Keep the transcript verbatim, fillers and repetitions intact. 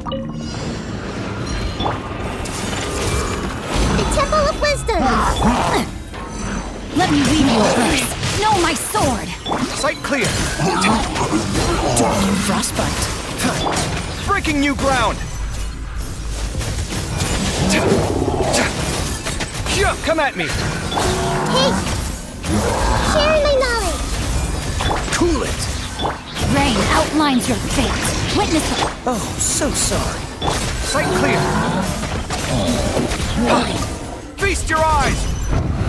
The Temple of Wisdom! Let me read you a verse. Know my sword! Sight clear! Frostbite. Breaking new ground! Yeah, come at me! Hey! Sharing my knowledge! Cool it! Rain outlines your fate. Witness it. Oh, so sorry. Sight clear! Feast your eyes!